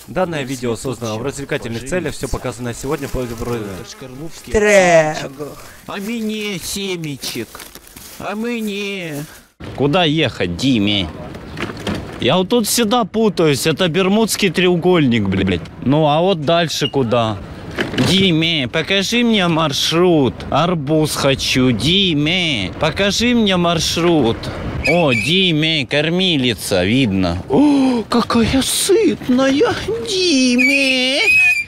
Данное видео создано в развлекательных целях, все показано сегодня по Трэг. А мне семечек. А мне... Куда ехать, Диме? Я вот тут всегда путаюсь. Это Бермудский треугольник, блядь. Ну, а вот дальше куда? Диме, покажи мне маршрут. Арбуз хочу. Диме, покажи мне маршрут. О, Диме, кормилица, видно. О, какая сытная, Диме.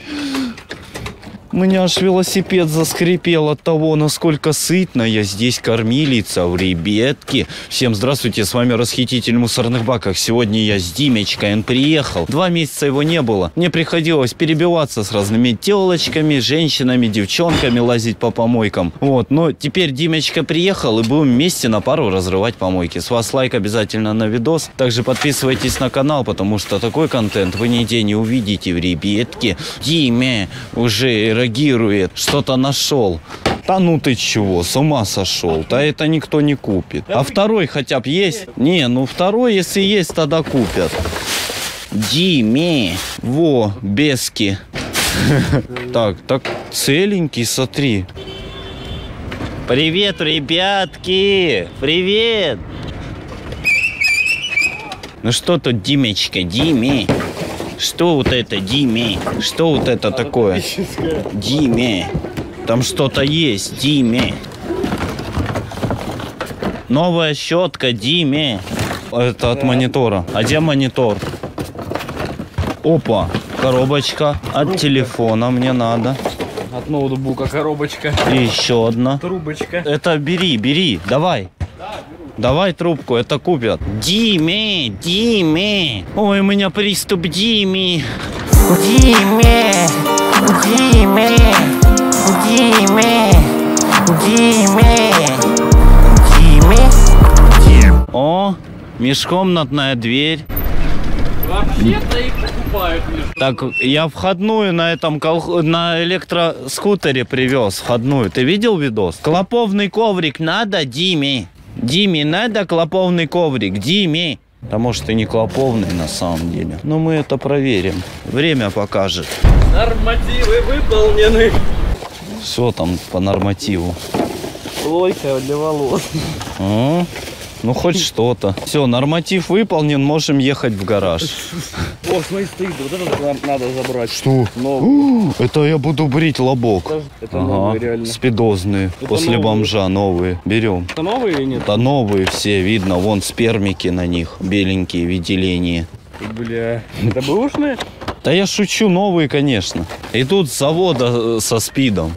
У меня аж велосипед заскрипел от того, насколько сытная здесь кормилица в ребятке. Всем здравствуйте, с вами Расхититель мусорных баков. Сегодня я с Димечкой, он приехал. 2 месяца его не было. Мне приходилось перебиваться с разными телочками, женщинами, девчонками, лазить по помойкам. Вот, но теперь Димечка приехал и будем вместе на пару разрывать помойки. С вас лайк обязательно на видос. Также подписывайтесь на канал, потому что такой контент вы нигде не увидите в ребятке. Диме уже реагирует, что-то нашел. Да ну ты чего, с ума сошел? Да это никто не купит. А второй хотя бы есть? Не, ну второй, если есть, тогда купят. Диме. Во, бески. Так целенький, смотри. Привет, ребятки. Привет. Ну что тут, Димечка, Диме? Что вот это, Диме? Что вот это такое? Диме. Там что-то есть, Диме. Новая щетка, Диме. Это от монитора. А где монитор? Опа, коробочка от телефона мне надо. От ноутбука коробочка. И еще одна. Трубочка. Это бери, давай. Давай трубку, это купят. Диме, Диме. Ой, у меня приступ, Диме. Диме. Диме. Диме. Диме. Диме. О, межкомнатная дверь. Вообще-то их покупают. Так, я входную на этом на электроскутере привез. Входную. Ты видел видос? Клоповный коврик надо, Диме? Диме, надо клоповный коврик, Диме. Да может и не клоповный на самом деле. Но мы это проверим. Время покажет. Нормативы выполнены. Все там по нормативу. Плойка для волос. Ну хоть что-то. Все, норматив выполнен, можем ехать в гараж. О, смотри, стоит, вот это нам надо забрать. Что? Новый. Это я буду брить лобок. Это новые реально. Спидозные. Это после новые. Бомжа новые. Берем. Это новые или нет? Это новые все, видно. Вон спермики на них. Беленькие, виделения. Бля, это бэушные? Да я шучу, новые, конечно. Идут с завода со спидом.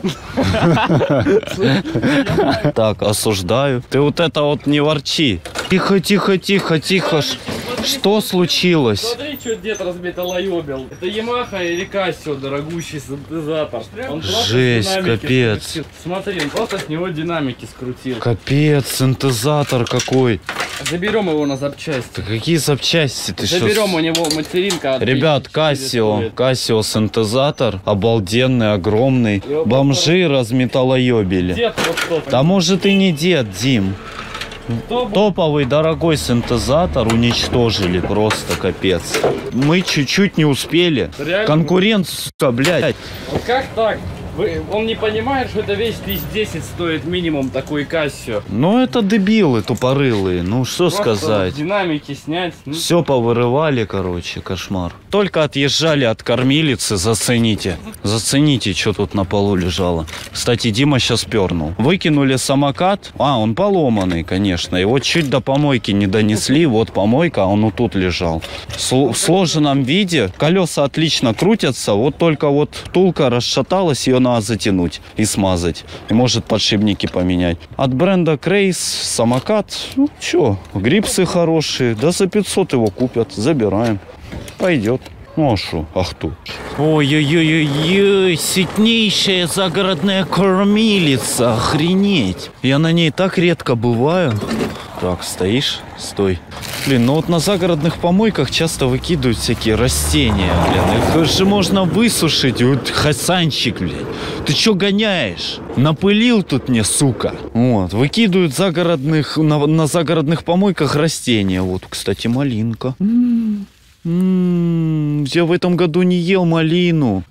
Так, осуждаю. Ты вот это вот не ворчи. Тихо, тихо, тихо, тихо. Что случилось? Смотри, что дед разметалоебил. Это Yamaha или Casio, дорогущий синтезатор. Он просто Жесть, динамики капец. скрутил. Смотри, он просто с него динамики скрутил. Капец, синтезатор какой. Заберем его на запчасти. Да какие запчасти? Ты Заберем что? у него материнка. Ребят, Casio синтезатор. Обалденный, огромный. Бомжи разметалоебили. Дед вот что. Да может и не дед, Дим. Топовый дорогой синтезатор уничтожили, просто капец. Мы чуть-чуть не успели. Реально? Конкурент, сука, блядь. Вот как так? Он не понимает, что эта вещь 1010 стоит минимум такой Casio. Ну это дебилы тупорылые, ну что Просто сказать. Динамики снять. Ну, Все повырывали, короче, кошмар. Только отъезжали от кормилицы, зацените. Зацените, что тут на полу лежало. Кстати, Дима сейчас пернул. Выкинули самокат. А, он поломанный, конечно. Его чуть до помойки не донесли. Вот помойка, а он вот тут лежал. В сложенном виде. Колеса отлично крутятся. Вот только вот втулка расшаталась, ее надо затянуть и смазать. И может подшипники поменять. От бренда Крейс самокат. Ну, что, грипсы хорошие. Да за 500 его купят. Забираем. Пойдет. Ну а шо? Ах тут. Ой-ой-ой-ой, сытнейшая загородная кормилица. Охренеть. Я на ней так редко бываю. Так, стоишь? Стой. Блин, ну вот на загородных помойках часто выкидывают всякие растения, блин. Их же можно высушить. Вот хасанчик, блин. Ты чё гоняешь? Напылил тут мне, сука. Вот, выкидывают на загородных помойках растения. Вот, кстати, малинка. Я в этом году не ел малину.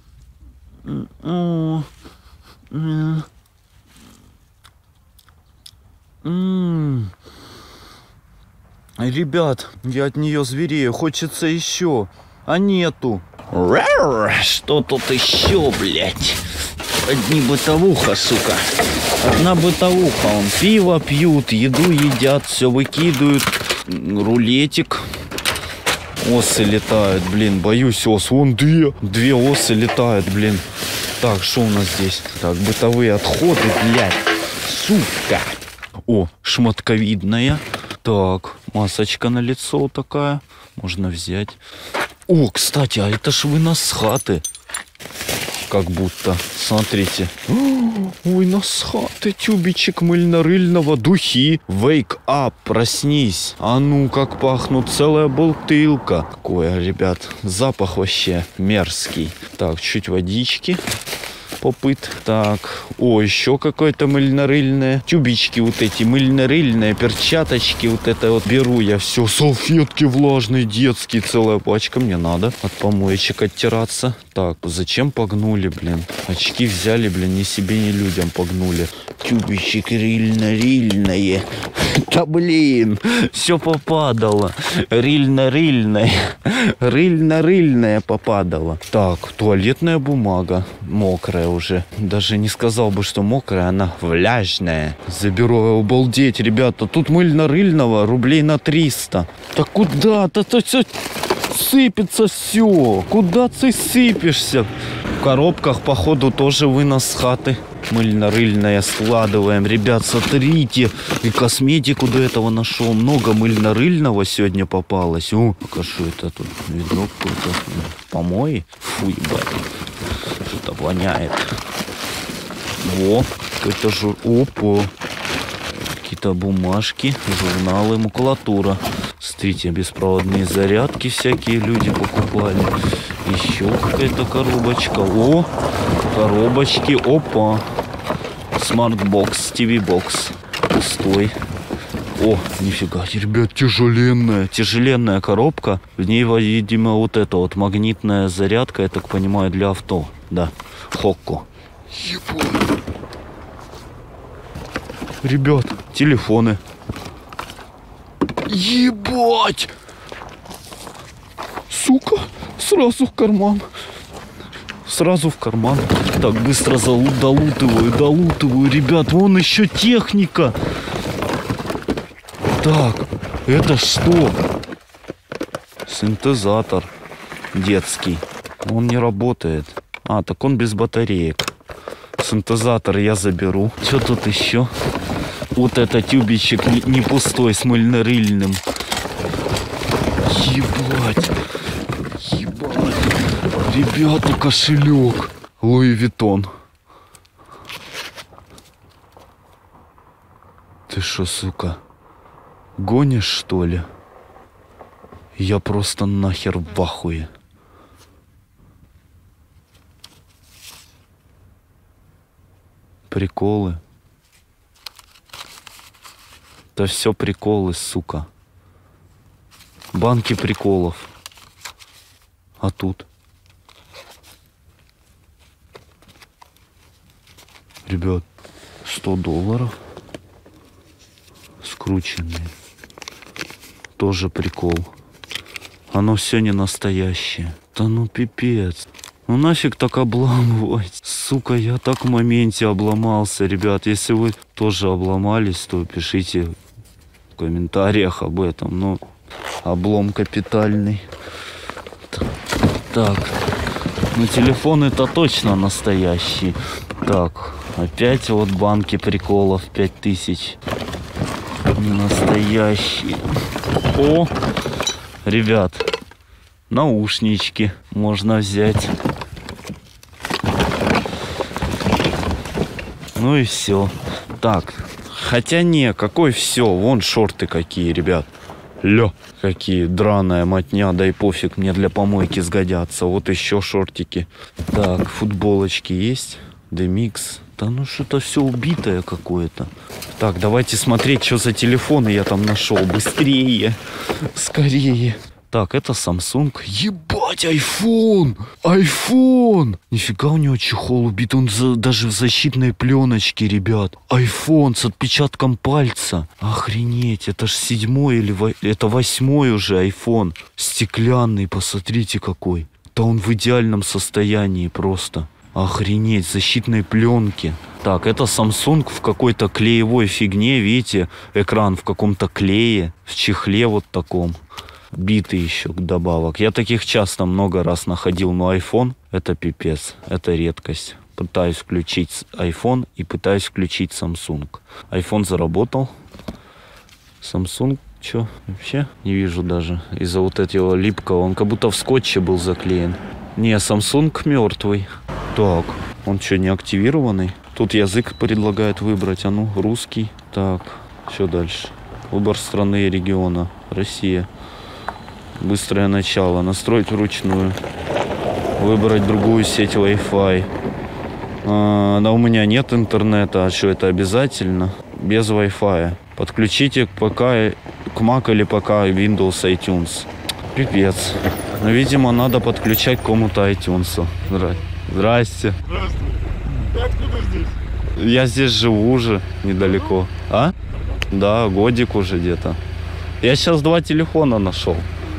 Ребят, я от нее зверею. Хочется еще. А нету. Что тут еще, блядь? Одни бытовуха, сука. Одна бытовуха. Он пиво пьют, еду едят, все выкидывают. Рулетик. Осы летают, блин, боюсь ос. Вон две осы летают, блин. Так, что у нас здесь? Так, бытовые отходы, блядь. Сука. О, шмотковидная. Так, масочка на лицо такая. Можно взять. О, кстати, а это ж вынос с хаты. Как будто. Смотрите. Вынос с хаты. Тюбичек мыльно-рыльного. Духи. Wake up. Проснись. А ну, как пахнут. Целая бутылка. Какое, ребят. Запах вообще мерзкий. Так, чуть водички. Попыт. Так. О, еще какое-то мыльно-рыльное. Тюбички вот эти мыльно-рыльные. Перчаточки вот это вот беру я все. Салфетки влажные, детские. Целая пачка. Мне надо от помоечек оттираться. Так, зачем погнули, блин? Очки взяли, блин, ни себе, ни людям погнули. Тюбичек рильно-рильное. Да блин, все попадало. Рильно-рильное. Рильно-рильное попадало. Так, туалетная бумага. Мокрая уже. Даже не сказал бы, что мокрая, она влажная. Заберу, обалдеть, ребята. Тут мыльно-рыльного рублей на 300. Так куда-то все сыпется все. Куда ты сыпешься? В коробках, походу, тоже вынос с хаты. Мыльно-рыльное складываем. Ребят, смотрите. И косметику до этого нашел. Много мыльно-рыльного сегодня попалось. О, покажу это тут. Видно какой-то помой. Фу, ебать. Что-то воняет. Во, какой-то Опа. Какие-то бумажки, журналы, макулатура. Смотрите, беспроводные зарядки всякие люди покупали. Еще какая-то коробочка. О, коробочки. Опа. Смарт-бокс, ТВ-бокс. Пустой. О, нифига, ребят, тяжеленная коробка. В ней, видимо, вот эта вот магнитная зарядка, я так понимаю, для авто. Да, Хокко. Ебать. Ребят, телефоны. Ебать! Сука, сразу в карман. Сразу в карман. Так, быстро долутываю, ребят. Вон еще техника. Так, это что? Синтезатор детский. Он не работает. А, так он без батареек. Синтезатор я заберу. Что тут еще? Вот это тюбичек не пустой, с мыльно-рыльным. Ебать. Ребята, кошелек. Луи Виттон. Ты шо, сука, гонишь, что ли? Я просто нахер в ахуе. Приколы. Да все приколы, сука. Банки приколов. А тут? Ребят, $100. Скрученные. Тоже прикол. Оно все не настоящее. Да ну пипец. Ну нафиг так обламывать. Сука, я так в моменте обломался, ребят. Если вы тоже обломались, то пишите в комментариях об этом. Ну, облом капитальный. Так. Ну, телефон это точно настоящий. Так, опять вот банки приколов 5000. Не настоящие. О, ребят, наушнички можно взять. Ну и все. Так, хотя не, какой все. Вон шорты какие, ребят. Ля, какие драная мотня, да и пофиг, мне для помойки сгодятся. Вот еще шортики. Так, футболочки есть. Демикс. Да ну что-то все убитое какое-то. Так, давайте смотреть, что за телефоны я там нашел. Быстрее. Скорее. Так, это Samsung. Ебать, iPhone! iPhone! Нифига у него чехол убит. Он даже в защитной пленочке, ребят. iPhone с отпечатком пальца. Охренеть, это ж 7-й или это 8-й уже iPhone. Стеклянный, посмотрите какой. Да он в идеальном состоянии просто. Охренеть, защитной пленки. Так, это Samsung в какой-то клеевой фигне. Видите, экран в каком-то клее. В чехле вот таком. Битый еще добавок. Я таких часто много раз находил, но iPhone это пипец. Это редкость. Пытаюсь включить iPhone и пытаюсь включить Samsung. iPhone заработал. Samsung, что? Вообще не вижу даже. Из-за вот этого липкого. Он как будто в скотче был заклеен. Не, Samsung мертвый. Так, он что, не активированный? Тут язык предлагает выбрать. А ну, русский. Так, что дальше? Выбор страны и региона. Россия. Быстрое начало. Настроить вручную. Выбрать другую сеть Wi-Fi. Да у меня нет интернета. А что, это обязательно? Без Wi-Fi. Подключите к ПК, к Mac или ПК Windows iTunes. Пипец. Но, видимо, надо подключать к кому-то iTunes. Здрасте. Здравствуй. Ты откуда здесь? Я здесь живу уже недалеко. А? Да, годик уже где-то. Я сейчас 2 телефона нашел.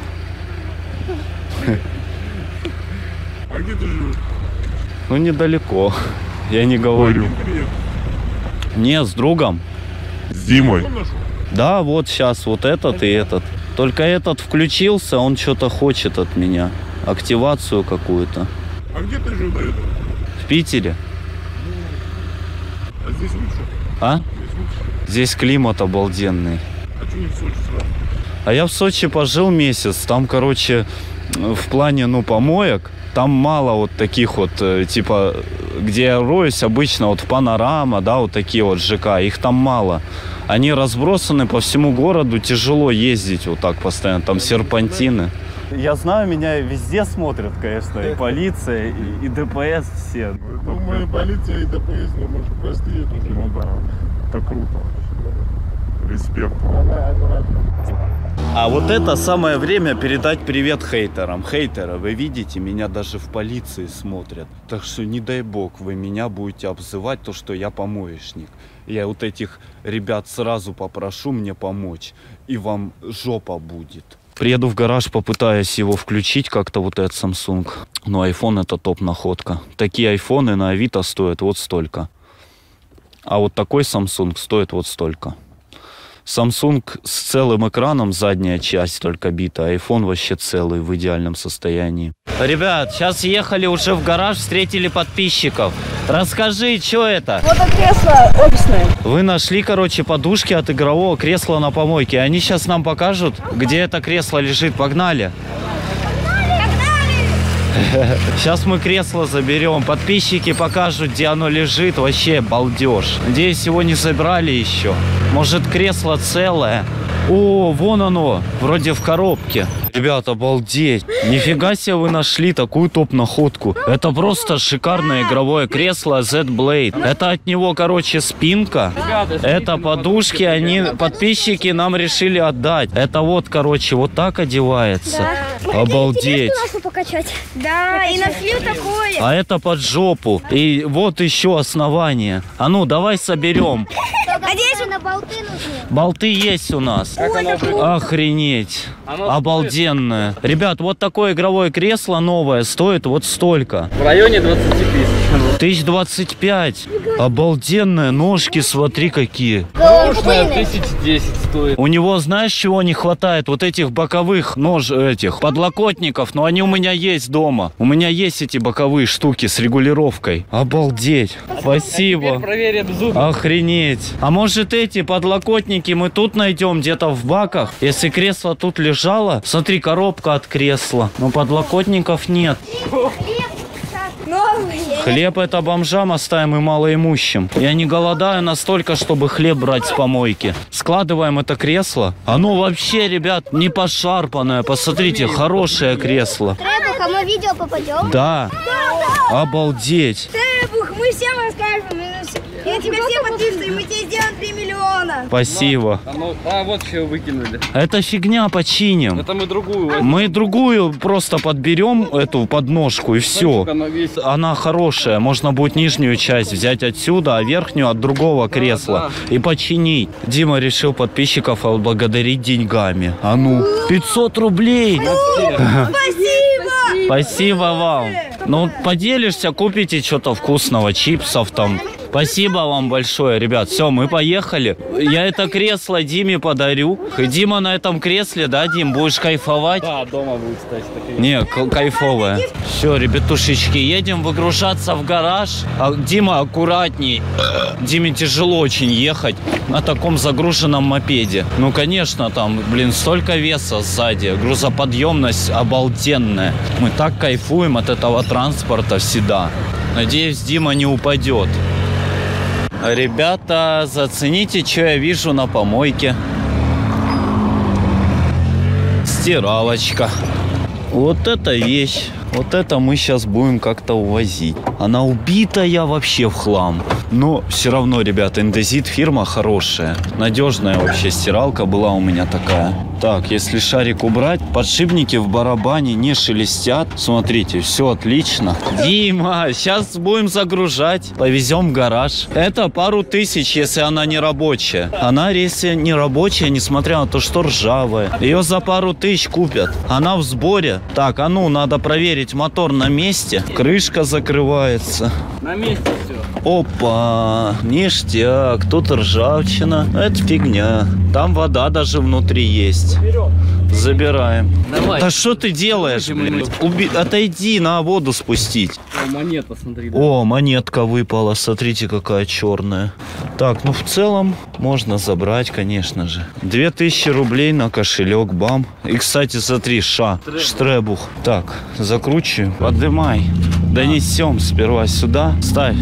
А где ты живешь? Ну, недалеко. Я не говорю. Не, с другом. С Димой. Да, вот сейчас вот этот и этот. Только этот включился, он что-то хочет от меня. Активацию какую-то. А где ты жил до этого? В Питере. А здесь лучше? А? Здесь лучше. Здесь климат обалденный. А что не в Сочи сразу? А я в Сочи пожил месяц. Там, короче, в плане, помоек, там мало вот таких вот, типа, где я роюсь, обычно вот Панорама, да, вот такие вот ЖК, их там мало. Они разбросаны по всему городу, тяжело ездить вот так постоянно, там серпантины. Я знаю, меня везде смотрят, конечно, и полиция, и ДПС все. Думаю, полиция и ДПС немножко простые тоже. Ну да, это круто. Респект. А вот это самое время передать привет хейтерам. Хейтеры, вы видите, меня даже в полиции смотрят. Так что не дай бог вы меня будете обзывать, то что я помоечник. Я вот этих ребят сразу попрошу мне помочь, и вам жопа будет. Приеду в гараж, попытаюсь его включить как-то, вот этот Samsung. Но iPhone это топ-находка. Такие айфоны на Авито стоят вот столько. А вот такой Samsung стоит вот столько. Samsung с целым экраном, задняя часть только бита, а iPhone вообще целый, в идеальном состоянии. Ребят, сейчас ехали уже в гараж, встретили подписчиков. Расскажи, что это? Вот это кресло офисное. Вы нашли, короче, подушки от игрового кресла на помойке. Они сейчас нам покажут, где это кресло лежит. Погнали! Сейчас мы кресло заберем. Подписчики покажут, где оно лежит. Вообще балдеж. Надеюсь, его не забрали еще. Может, кресло целое. О, вон оно. Вроде в коробке. Ребят, обалдеть. Нифига себе вы нашли такую топ-находку. Это просто шикарное игровое кресло Z-Blade. Это от него, короче, спинка. Это подушки. Подписчики нам решили отдать. Это вот, короче, вот так одевается. Обалдеть. Покачать. Да, и нашли такое. А это под жопу. И вот еще основание. А ну, давай соберем. А здесь на болты нужны. Болты есть у нас. Охренеть. Обалденное. Ребят, вот такое игровое кресло новое стоит вот столько. В районе 20 тысяч. 1025. Обалденное. Ножки, смотри, какие. Прошлое 1010 стоит. У него, знаешь, чего не хватает? Вот этих боковых подлокотников. Но они у меня есть дома. У меня есть эти боковые штуки с регулировкой. Обалдеть. Спасибо. Теперь проверим зубы. Охренеть. А может, эти подлокотники мы тут найдем где-то в баках? Если кресло тут лежало, смотри, коробка от кресла. Но подлокотников нет. Хлеб это бомжам оставим и малоимущим. Я не голодаю настолько, чтобы хлеб брать с помойки. Складываем это кресло. Оно вообще, ребят, не пошарпанное. Посмотрите, хорошее кресло. Мы видео попадем? Да. Обалдеть. Стрэбух, мы всем расскажем. Я тебя все подписываю, мы тебе сделаем 3 миллиона. Спасибо. Вот что выкинули. Это фигня, починим. Это мы другую возьмем. Мы другую просто подберем, эту подножку, и все. Она весит. Она хорошая, можно будет нижнюю часть взять отсюда, а верхнюю от другого кресла и починить. Дима решил подписчиков отблагодарить деньгами. А ну, 500 рублей! Спасибо! Спасибо вам. Ну, поделишься, купите что-то вкусного, чипсов там. Спасибо вам большое, ребят. Все, мы поехали. Я это кресло Диме подарю. И Дима на этом кресле, да, Дим, будешь кайфовать? Да, дома будет, кстати, такие. Не, кайфовая. Все, ребятушечки, едем выгружаться в гараж. Дима, аккуратней. Диме тяжело очень ехать на таком загруженном мопеде. Ну, конечно, там, блин, столько веса сзади. Грузоподъемность обалденная. Мы так кайфуем от этого транспорта всегда. Надеюсь, Дима не упадет. Ребята, зацените, что я вижу на помойке. Стиралочка. Вот эта вещь. Вот это мы сейчас будем как-то увозить. Она убитая вообще в хлам. Но все равно, ребята, Индезит фирма хорошая. Надежная вообще стиралка была у меня такая. Так, если шарик убрать, подшипники в барабане не шелестят. Смотрите, все отлично. Дима, сейчас будем загружать. Повезем в гараж. Это пару тысяч, если она не рабочая. Она, если не рабочая, несмотря на то, что ржавая. Ее за пару тысяч купят. Она в сборе. Так, а ну, надо проверить. Мотор на месте. Крышка закрывается. На месте все. Опа, ништяк. Тут ржавчина. Это фигня. Там вода даже внутри есть. Забираем. Давай. Да что ты делаешь, блин? Отойди, на воду спустить. О, монета, смотри. Да. О, монетка выпала. Смотрите, какая черная. Так, ну в целом можно забрать, конечно же. 2000 рублей на кошелек, бам. И, кстати, смотри, Штребух. Так, закручиваем. Поднимай. Донесем сперва сюда. Ставь.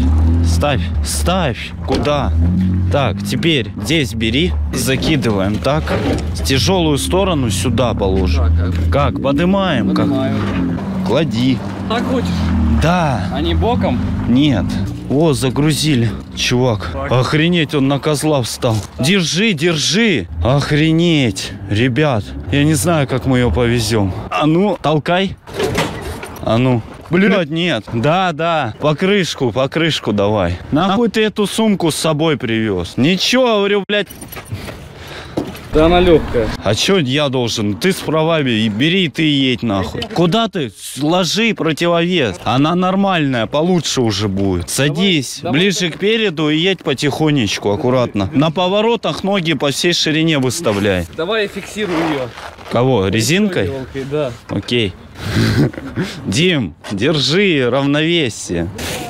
Куда? Так, теперь здесь бери. Закидываем так. Тяжелую сторону сюда положим. Как? Поднимаем. Как? Клади. Так хочешь? Да. А не боком? Нет. О, загрузили. Чувак, охренеть, он на козла встал. Держи. Охренеть. Ребят, я не знаю, как мы ее повезем. А ну, толкай. А ну. Блядь, нет. Да. Покрышку давай. Нахуй ты эту сумку с собой привез? Ничего, говорю, блядь. Да она легкая. А чё я должен? Ты с правами, и бери ты и едь нахуй. Куда ты? Ложи противовес. Она нормальная, получше уже будет. Садись ближе к переду и едь потихонечку, аккуратно. На поворотах ноги по всей ширине выставляй. Давай я фиксирую ее. Кого? Резинкой? Елкой, да. Окей. Дим, держи равновесие.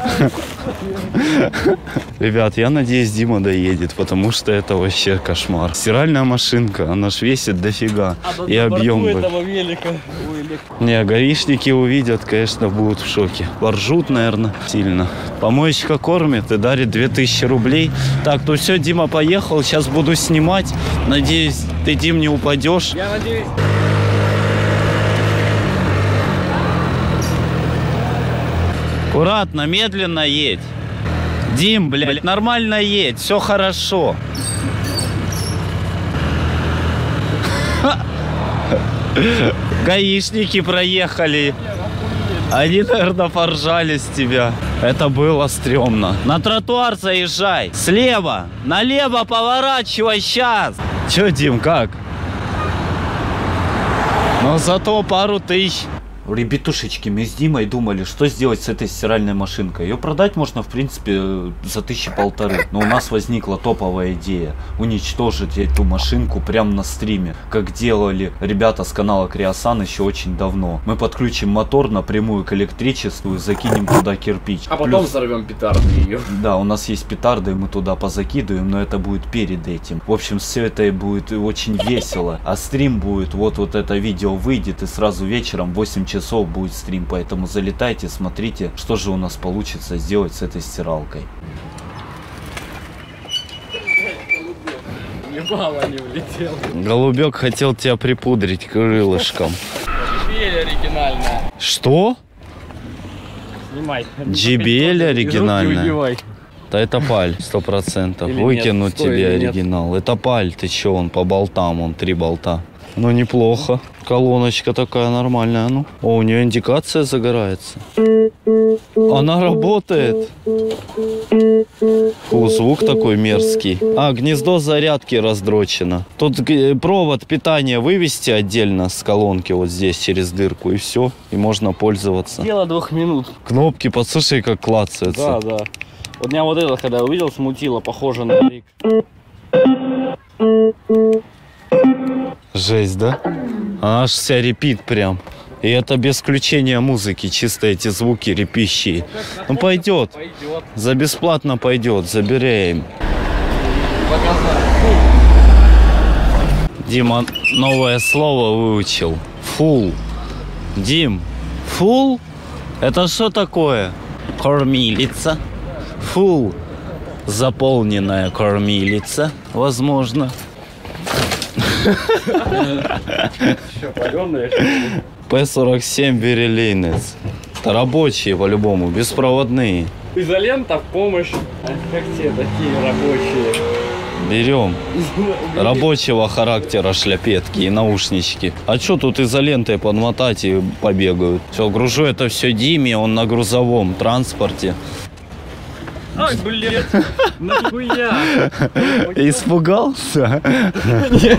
Ребят, я надеюсь, Дима доедет, потому что это вообще кошмар. Стиральная машинка, она ж весит дофига. И объем. Не, гаишники увидят, конечно, будут в шоке. Поржут, наверное, сильно. Помоечка кормит и дарит 2000 рублей. Так, ну все, Дима поехал, сейчас буду снимать. Надеюсь, ты, Дим, не упадешь. Я надеюсь. Аккуратно, медленно едь. Дим, блядь, нормально едь, все хорошо. Гаишники проехали. Они, наверное, поржали с тебя. Это было стрёмно. На тротуар заезжай. Слева. Налево поворачивай сейчас. Чё, Дим, как? Но зато пару тысяч. Ребятушечки, мы с Димой думали, что сделать с этой стиральной машинкой. Ее продать можно, в принципе, за 1500. Но у нас возникла топовая идея уничтожить эту машинку прямо на стриме, как делали ребята с канала Криосан еще очень давно. Мы подключим мотор напрямую к электричеству и закинем туда кирпич. А потом взорвем петарды ее. Да, у нас есть петарды, мы туда позакидываем, но это будет перед этим. В общем, все это будет очень весело. А стрим будет, вот это видео выйдет, и сразу вечером в 8 часов будет стрим, поэтому залетайте, смотрите, что же у нас получится сделать с этой стиралкой. Ебало не улетел. Голубек хотел тебя припудрить крылышком. Теперь оригинальная. Что? Снимай. JBL оригинальная. Убивай. Да это паль, 100%. Или Выкинуть нет, стой, тебе или нет. оригинал. Это паль, ты чё, он по болтам, он 3 болта. Ну, неплохо. Колоночка такая нормальная, ну. О, у нее индикация загорается. Она работает. Фу, звук такой мерзкий. А, гнездо зарядки раздрочено. Тут провод питания вывести отдельно с колонки вот здесь через дырку, и все. И можно пользоваться. Дело 2 минут. Кнопки, послушай, как клацаются. Да, да. Вот меня вот это, когда увидел, смутило, похоже на рик. Жесть, да? Она аж вся репит прям. И это без включения музыки, чисто эти звуки репищие. Ну пойдет. Пойдет. За бесплатно пойдет, забираем. Дима новое слово выучил. Фул. Дим, фул? Это что такое? Кормилица. Фул. Заполненная кормилица, возможно. Что, паленые? П-47 Берелинец. Это рабочие по-любому, беспроводные. Изолента в помощь. Как те такие рабочие? Берем. Рабочего характера шляпетки и наушнички. А что тут изолентой подмотать и побегают? Все, гружу это все Диме, он на грузовом транспорте. Ай, блядь, нахуя? Испугался? Нет.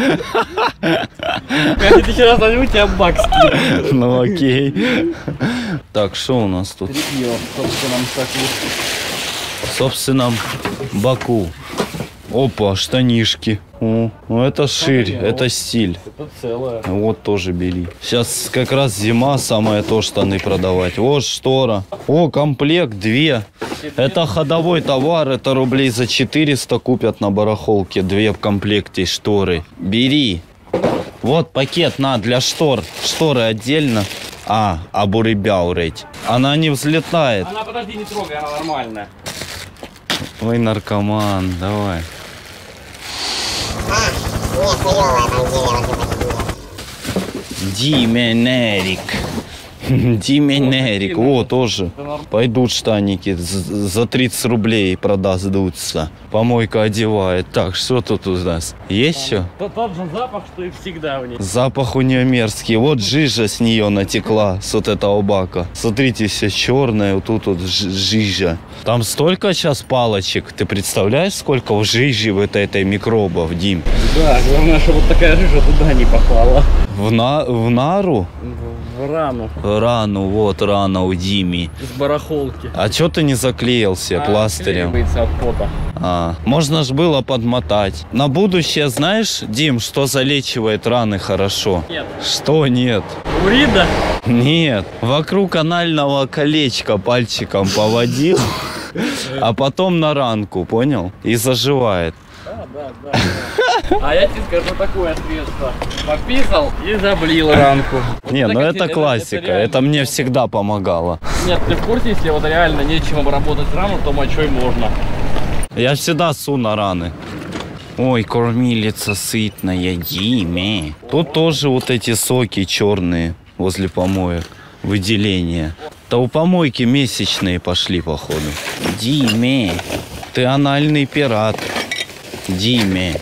Как ты еще раз возьму, тебя бак скину. Ну окей. Так, что у нас тут? Тряпье в собственном соку. В собственном баку. Опа, штанишки. О, ну это ширь, это стиль. Это целое. Вот тоже бери. Сейчас как раз зима, самое то штаны продавать. Вот штора. О, комплект 2. Это ходовой товар, это рублей за 400 купят на барахолке. 2 в комплекте шторы. Бери. Вот пакет на для штор. Шторы отдельно. А бурыбяурить. Она не взлетает. Она, подожди, не трогай, она нормальная. Ой, наркоман, давай. Дименерик. Дименерик. О, тоже. Пойдут штаники. За 30 рублей продадутся. Помойка одевает. Так, что тут у нас? Есть все? Тот же запах, что и всегда в ней. Запах у нее мерзкий. Вот жижа с нее натекла, с вот этого бака. Смотрите, все черное, вот тут вот жижа. Там столько сейчас палочек. Ты представляешь, сколько в жиже в этой микробов, Дим? Да, главное, чтобы вот такая жижа туда не попала. В нару? В рану. Рану, вот рана у Дими. С барахолки. А чё ты не заклеился пластырем? Клеивается от пота. Можно ж было подмотать. На будущее знаешь, Дим, что залечивает раны хорошо? Нет. Что нет? Урида? Нет. Вокруг анального колечка пальчиком поводил, а потом на ранку, понял? И заживает. Да. А я тебе скажу такое средство. Пописал и заблил ранку. Не, ну это классика. реально. Это мне всегда помогало. Нет, ты в курсе, если вот реально нечем обработать рану, то мочой можно. Я всегда су на раны. Ой, кормилица сытная, Диме. Тут тоже вот эти соки черные возле помоек. Выделения. Да у помойки месячные пошли, походу. Диме, ты анальный пират. Диме.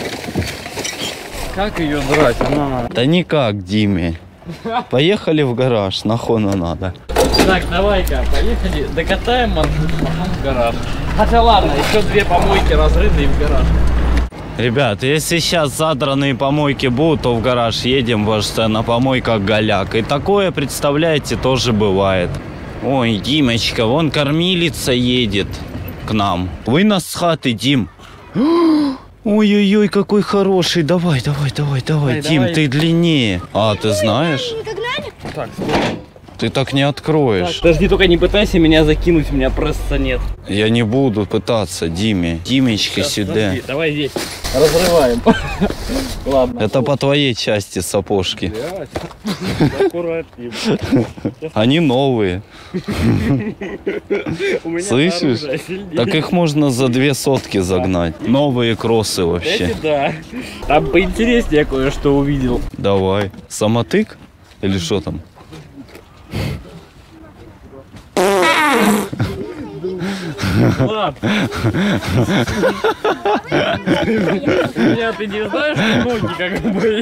Как ее драть? Да никак, Диме. Поехали в гараж, нахуй надо. Так, давай-ка, поехали, докатаем маршрут, потом в гараж. Хотя ладно, еще 2 помойки разрыты и в гараж. Ребят, если сейчас задранные помойки будут, то в гараж едем, потому что на помойках голяк. И такое, представляете, тоже бывает. Ой, Димочка, вон кормилица едет к нам. Вынос с хаты, Дим. Ой-ой-ой, какой хороший. Давай, Дим, давай. ты длиннее. А, ты знаешь? Так, Ты так не откроешь. подожди, только не пытайся меня закинуть, у меня пресса нет. Я не буду пытаться, Диме. Димечка, сюда. Подожди, давай здесь, разрываем. Ладно. Это по твоей части сапожки. Аккуратнее. Они новые. У меня Слышишь? оружие сильнее. Так их можно за 2 сотки загнать. Новые кроссы вообще. Эти да. Там поинтереснее кое-что увидел. Давай. Самотык? Или что там? Влад. Меня ты не знаешь, что ноги как бы...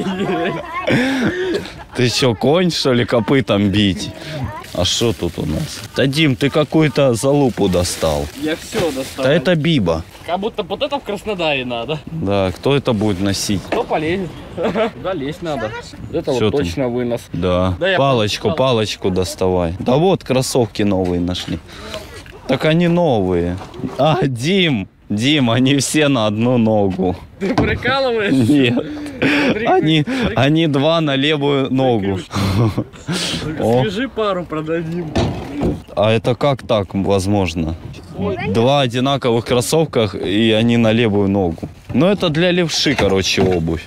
Ты что, конь, что ли, копытом бить? А что тут у нас? Да, Дим, ты какую-то залупу достал. Я все достал. Да это биба. Как будто вот это в Краснодаре надо. Да, кто это будет носить? Кто полезет? Туда лезть надо. Это Всё вот там. точно вынос. Да, Да, я палочку доставай. Да вот, кроссовки новые нашли. Так они новые. А, Дим, они все на одну ногу. Ты прикалываешь? Нет, Смотри, они два на левую ногу. О. Свяжи пару, продадим. А это как так возможно? Два одинаковых кроссовках, и они на левую ногу. Ну, это для левши, короче, обувь.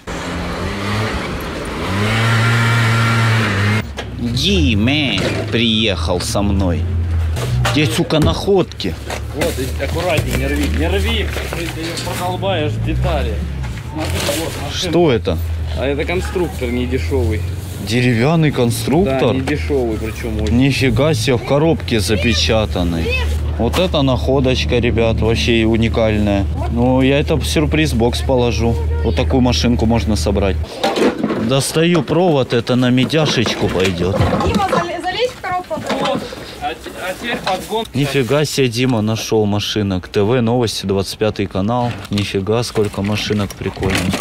Диме приехал со мной. Где, сука, находки? Вот, и аккуратней, не рви. Не рви, ты продолбаешь детали. Смотри, вот, машина. Что это? А это конструктор не дешевый. Деревянный Да, конструктор? не дешевый, причем очень. Нифига себе, в коробке запечатанный. Вот это находочка, ребят, вообще уникальная. Ну, я это в сюрприз-бокс положу. Вот такую машинку можно собрать. Достаю провод, это на медяшечку пойдет. Дима, залезь в коробку. А теперь подгон. Нифига себе, Дима нашел машинок. ТВ новости, 25 канал. Нифига, сколько машинок прикольных.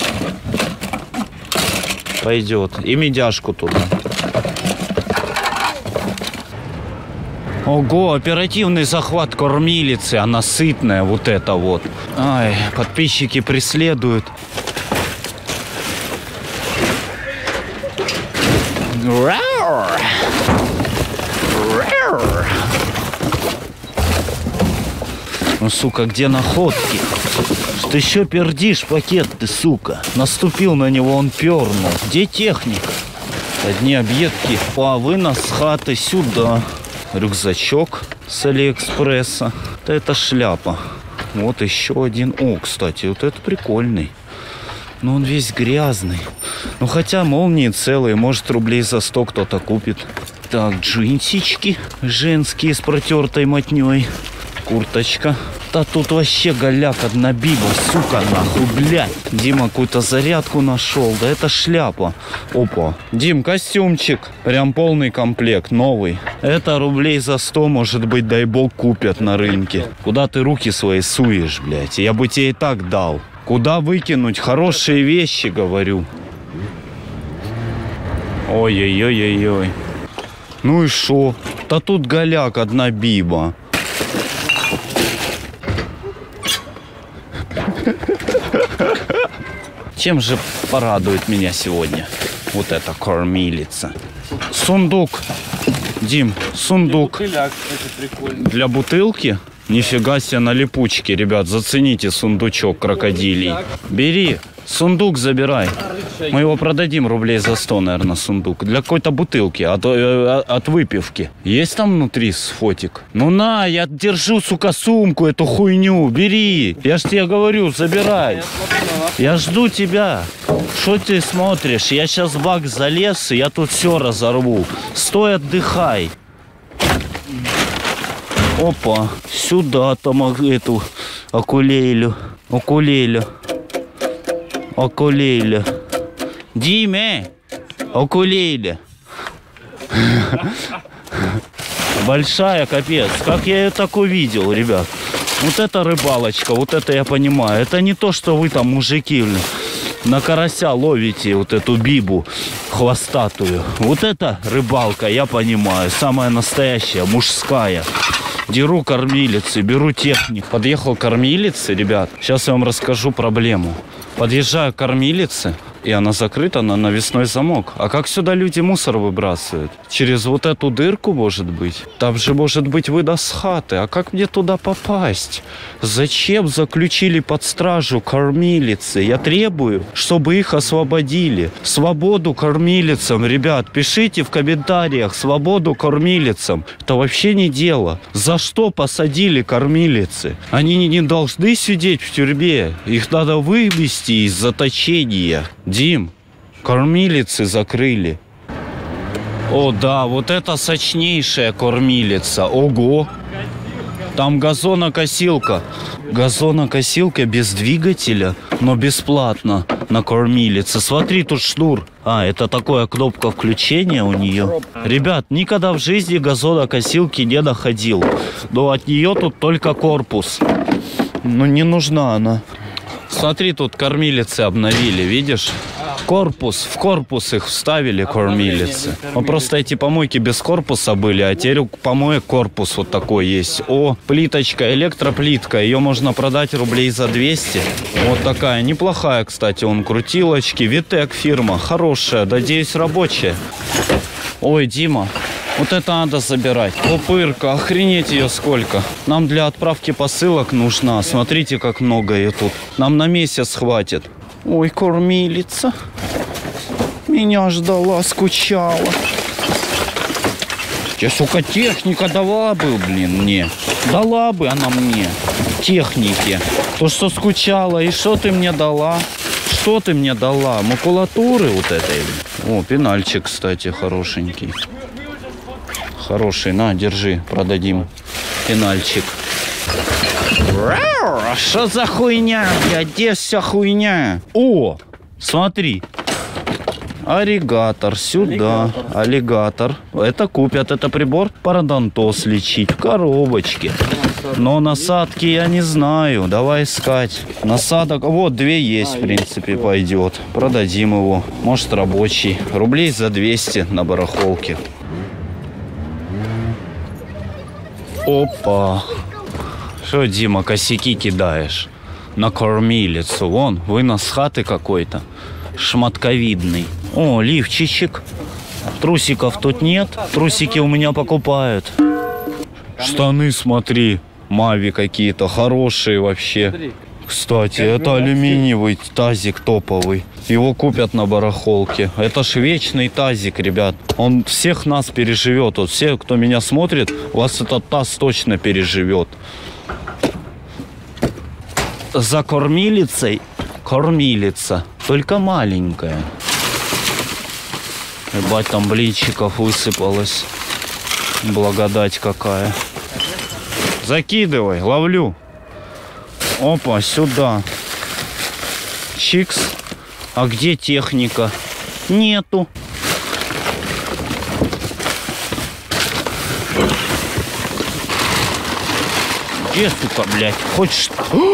Пойдет. И медяшку туда. Ого, оперативный захват кормилицы. Она сытная, вот это вот. Ай, подписчики преследуют. Ну, сука, где находки? Что ты еще пердишь, пакет ты, сука? Наступил на него, он пернул. Где техника? Одни объедки. А вынос с хаты сюда. Рюкзачок с Алиэкспресса. Да это шляпа. Вот еще один. О, кстати, вот это прикольный. Но он весь грязный. Ну, хотя молнии целые. Может, рублей за 100 кто-то купит. Так, джинсички женские с протертой мотней. Курточка. Да тут вообще голяк одна биба, сука, нахуй, блядь. Дима какую-то зарядку нашел. Да это шляпа. Опа. Дим, костюмчик. Прям полный комплект, новый. Это рублей за 100, может быть, дай бог, купят на рынке. Куда ты руки свои суешь, блядь? Я бы тебе и так дал. Куда выкинуть хорошие вещи, говорю. Ой-ой-ой-ой-ой. Ну и шо? Да тут голяк одна биба. Чем же порадует меня сегодня вот эта кормилица? Сундук. Дим, сундук. Бутыляк, это прикольно. Для бутылки? Нифига себе на липучке, ребят. Зацените сундучок крокодилий. Бери. Сундук забирай. Мы его продадим рублей за 100, наверное, сундук. Для какой-то бутылки, от выпивки. Есть там внутри фотик? Ну на, я держу, сука, сумку, эту хуйню. Бери. Я ж тебе говорю, забирай. Я жду тебя. Что ты смотришь? Я сейчас в бак залез, и я тут все разорву. Стой, отдыхай. Опа, сюда там эту окулелю. Окулеле. Диме! Окулеле. Большая, капец. Как я ее так увидел, ребят. Вот это рыбалочка, вот это я понимаю. Это не то, что вы там, мужики, на карася ловите вот эту бибу хвостатую. Вот это рыбалка, я понимаю. Самая настоящая, мужская. Деру кормилицы, беру техник. Подъехал к кормилице, ребят. Сейчас я вам расскажу проблему. Подъезжаю к кормилице, и она закрыта на навесной замок. А как сюда люди мусор выбрасывают? Через вот эту дырку, может быть? Там же может быть вынос хаты. А как мне туда попасть? Зачем заключили под стражу кормилицы? Я требую, чтобы их освободили. Свободу кормилицам, ребят. Пишите в комментариях. Свободу кормилицам. Это вообще не дело. За что посадили кормилицы? Они не должны сидеть в тюрьме. Их надо вывести из заточения. Дим, кормилицы закрыли. О, да, вот это сочнейшая кормилица. Ого! Там газонокосилка. Газонокосилка без двигателя, но бесплатно на кормилице. Смотри, тут шнур. А, это такая кнопка включения у нее. Ребят, никогда в жизни газонокосилки не находил. Но от нее тут только корпус. Ну, не нужна она. Смотри, тут кормилицы обновили, видишь? В корпус их вставили, кормилицы. Ну, просто эти помойки без корпуса были, а теперь у помоек корпус вот такой есть. О, плиточка, электроплитка. Ее можно продать рублей за 200. Вот такая, неплохая, кстати, он крутилочки. Витек фирма, хорошая, надеюсь, рабочая. Ой, Дима, вот это надо забирать. Пупырка, охренеть ее сколько. Нам для отправки посылок нужна. Смотрите, как много ее тут. Нам на месяц хватит. Ой, кормилица. Меня ждала, скучала. Тебе, сука, техника дала бы, блин, мне. Дала бы она мне. Техники. То, что скучала. И что ты мне дала? Что ты мне дала? Макулатуры вот этой. О, пенальчик, кстати, хорошенький. Хороший, на, держи, продадим. Пенальчик. Что за хуйня, блядь, где вся хуйня? О, смотри. Аллигатор, сюда. Аллигатор. Это купят, это прибор пародонтоз лечить в коробочке. Но насадки я не знаю, давай искать. Насадок, вот 2 есть, в принципе, пойдет. Продадим его, может рабочий. Рублей за 200 на барахолке. Опа. Что, Дима, косяки кидаешь? На кормилицу. Вон, вынос хаты какой-то. Шматковидный. О, лифчичек. Трусиков тут нет. Трусики у меня покупают. Штаны, смотри. Мави какие-то хорошие вообще. Кстати, это алюминиевый тазик топовый. Его купят на барахолке. Это ж вечный тазик, ребят. Он всех нас переживет. Вот все, кто меня смотрит, вас этот таз точно переживет. За кормилицей кормилица. Только маленькая. Ебать, там блинчиков высыпалось. Благодать какая. Закидывай, ловлю. Опа, сюда. Чикс. А где техника? Нету. Где, сука, блядь? Хочешь...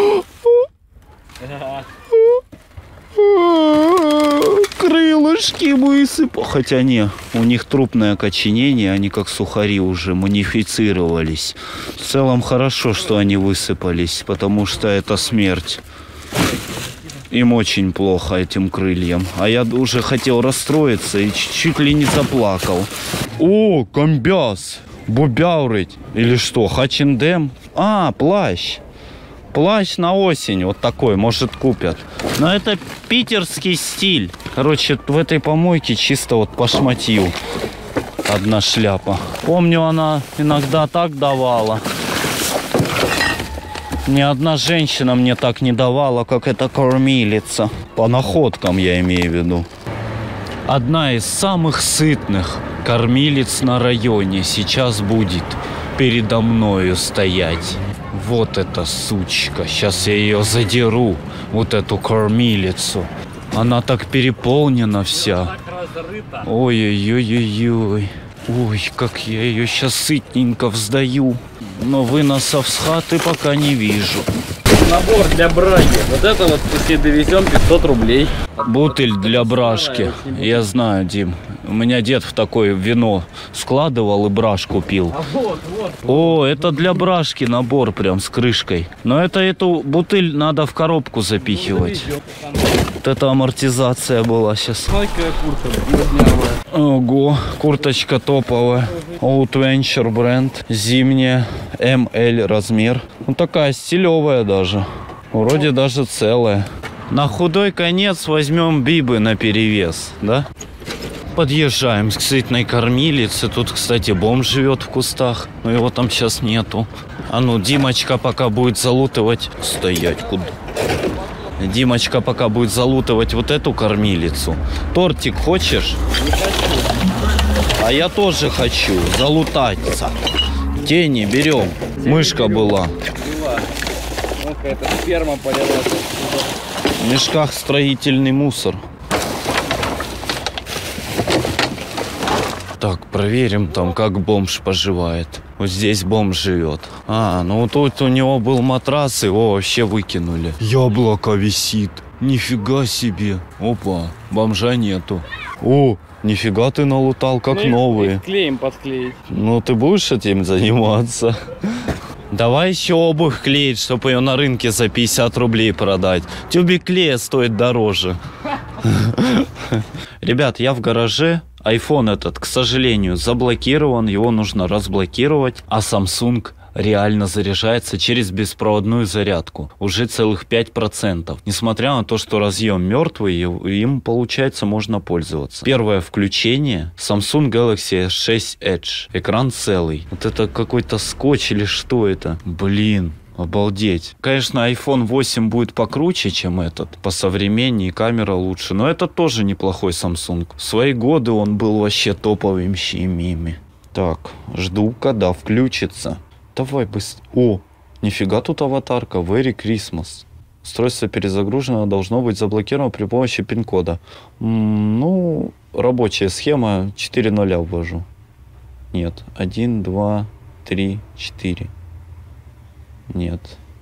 Крылышки высыпал. Хотя не, у них трупное окоченение, они как сухари уже модифицировались. В целом хорошо, что они высыпались, потому что это смерть. Им очень плохо, этим крыльям. А я уже хотел расстроиться и чуть ли не заплакал. О, комбяс. Бубяурыть. Или что, хачиндем? А, плащ. Плащ на осень, вот такой, может, купят. Но это питерский стиль. Короче, в этой помойке чисто вот по шматью одна шляпа. Помню, она иногда так давала. Ни одна женщина мне так не давала, как эта кормилица. По находкам я имею в виду. Одна из самых сытных кормилиц на районе сейчас будет передо мною стоять. Вот эта сучка. Сейчас я ее задеру. Вот эту кормилицу. Она так переполнена вся. Ой-ой-ой-ой-ой. Ой, как я ее сейчас сытненько вздаю. Но выносов с хаты пока не вижу. Набор для браги. Вот это вот, если довезем, 500 рублей. Бутыль для брашки. Я знаю, Дим. У меня дед в такое вино складывал и брашку пил. О, это для брашки набор прям с крышкой. Но эту бутыль надо в коробку запихивать. Вот это амортизация была сейчас. Ого, курточка топовая. Old Venture бренд. Зимняя. ML размер. Ну такая стилевая даже. Вроде даже целая. На худой конец возьмем бибы на перевес, да? Подъезжаем к сытной кормилице. Тут, кстати, бомж живет в кустах. Но его там сейчас нету. А ну, Димочка пока будет залутывать... Стоять куда? Димочка пока будет залутывать вот эту кормилицу. Тортик хочешь? А я тоже хочу залутаться. Тени берем. Мышка была. Ну-ка, это сперма полилась. В мешках строительный мусор. Так, проверим там, как бомж поживает. Вот здесь бомж живет. А, ну тут у него был матрас, его вообще выкинули. Яблоко висит. Нифига себе. Опа, бомжа нету. О, нифига ты налутал, как новые. Клеем подклеить. Ну ты будешь этим заниматься? Давай еще обувь клеить, чтобы ее на рынке за 50 рублей продать. Тюбик клея стоит дороже. Ребят, я в гараже. iPhone этот, к сожалению, заблокирован. Его нужно разблокировать. А Samsung реально заряжается через беспроводную зарядку. Уже целых 5%. Несмотря на то, что разъем мертвый, им, получается, можно пользоваться. Первое включение. Samsung Galaxy S6 Edge. Экран целый. Вот это какой-то скотч или что это? Блин. Обалдеть. Конечно, iPhone 8 будет покруче, чем этот. Посовременнее, камера лучше. Но это тоже неплохой Samsung. В свои годы он был вообще топовым щемими. Так, жду, когда включится. Давай быстрее. О, нифига тут аватарка. Merry Christmas. Устройство перезагружено, должно быть заблокировано при помощи пин-кода. Ну, рабочая схема. 4 нуля ввожу. Нет. 1, 2, 3, 4. Нет.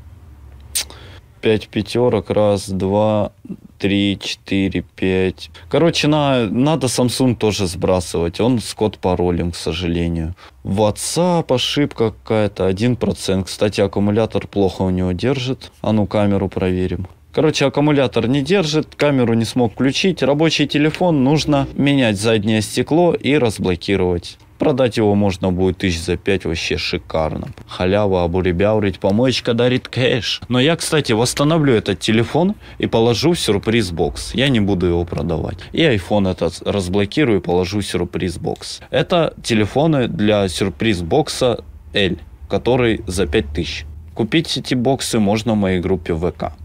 5 пятерок. Раз, два, 3, 4, 5. Короче, надо Samsung тоже сбрасывать. Он с код-паролем, к сожалению. WhatsApp ошибка какая-то. 1%. Кстати, аккумулятор плохо у него держит. А ну, камеру проверим. Короче, аккумулятор не держит, камеру не смог включить. Рабочий телефон нужно менять заднее стекло и разблокировать. Продать его можно будет 5 000 вообще шикарно. Халява, абурибяурить, помоечка дарит кэш. Но я, кстати, восстановлю этот телефон и положу в сюрприз-бокс. Я не буду его продавать. И iPhone этот разблокирую и положу в сюрприз-бокс. Это телефоны для сюрприз-бокса L, который за 5000. Купить эти боксы можно в моей группе ВК.